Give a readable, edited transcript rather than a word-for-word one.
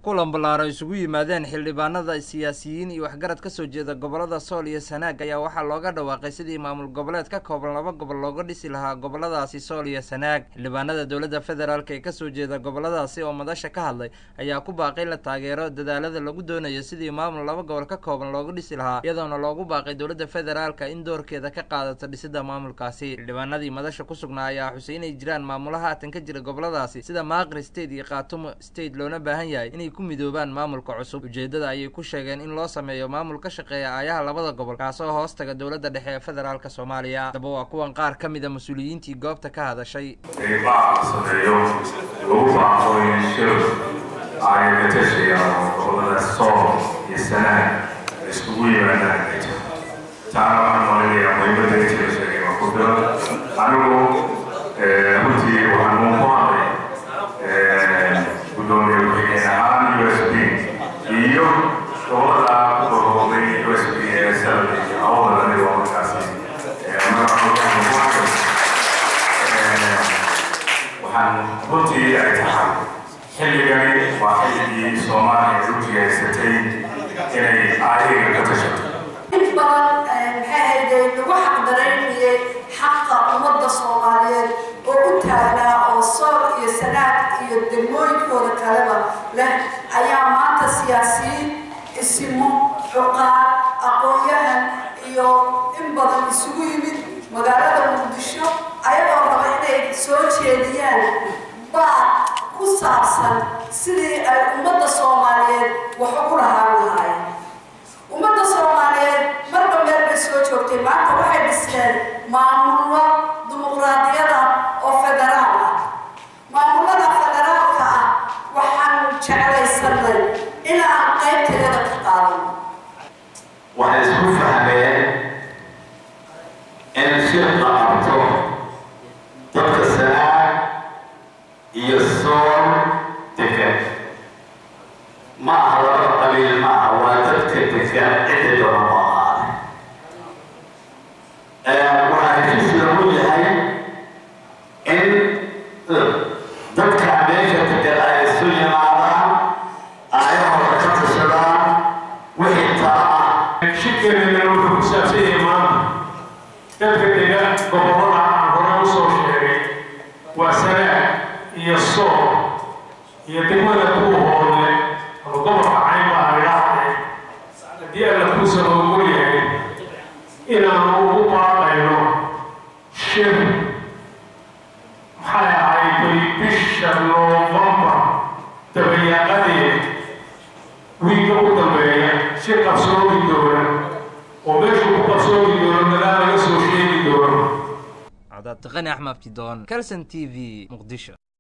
kulan ballaaran isugu yimaadeen xildhibaanada siyaasiyiin iyo waxgarad ka soo jeeda gobolada Sool iyo Sanaag ayaa waxaa looga dhawaaqay sidii maamul goboleed ka kooban 2 gobol looga dhisi lahaa goboladaasi Sool iyo Sanaag. xildhibaanada dawladda federaalka ee ka soo jeeda goboladaasi oo madasha ka hadlay ayaa ku baaqay la taageero dadaalada lagu doonayo sidii maamul 2 gobol ka kooban looga dhisi lahaa, iyadoona loogu baaqay dawladda federaalka in doorkeeda ka qaadato dhisida maamulkaasi. xildhibaanadii madasha ku sugnaa ayaa xuseen ay jiraan maamulaha tan ka jira goboladaasi sida Maaqri State iyo Khaatumo State loona baahan yahay inay ku midoobaan maamulka cusub. ujeedada ayay ku sheegeen in loo sameeyo maamul ka shaqeeya aayaha 2 gobol kaasoo hoos taga dawladda dhexe ee federaalka Soomaaliya. Daba waa kuwan qaar ka mid ah mas'uuliyiintii goobta ka hadashay. xilligani waa xilligii Soomaaliya u jeesatay inay aayeen ka tashato waxa dareemiyay xaqa ummadda Soomaaliyeed oo u taagnaa oo Sool iyo Sanaag iyo degmooyinkooda kaleba leh ayaa maanta siyaasiyiin isimo xuqaad aqoonyahan iyo in badan isugu yimid magaalada Muqdisho ayagoo raba inay soo jeediyaan ku saabsan sidii ay ummadda Soomaaliyeed wax ugu lahaayeen. ummadda Soomaaliyeed marba meel bay soo joogtay, maanta waxay dhiseen maamullo dimuqraadiyada oo federaal ah. maamulada federaalka ah waxaan jeclaysanay inaan qaybteeda ka qaadano. waxay isku fahmeen in shirka qabto dadka Sanaag iyo Sool degan ma aha laba qabiil, ma aha waa dadka degan cidda doona ma aha. waxaa heshiis lagu yahay in dadka meesha degan ay isu yimaadaan aayahooda ka tashadaan wixii tala ah. shirkeedana wuxuu ku saabsan yahay maanta dadka degan gobolada aan hore u soo sheegay waa Sanaag iyo Sool iyo degmada Buuhoodle oo gobolka Caynba Ariyaaqe. haddii alla kuu sababo yahay inaanu ugu baaqayno shir maxay ahayd bisha Noofembar dabayaaqadeeda wiiga u dambeeya shir qabsoomi doona oo meeshu ku qabsoomi doono dadaal laga soo sheegi doono. عدد تقني أحمد بدون كلسن TV مقدشة.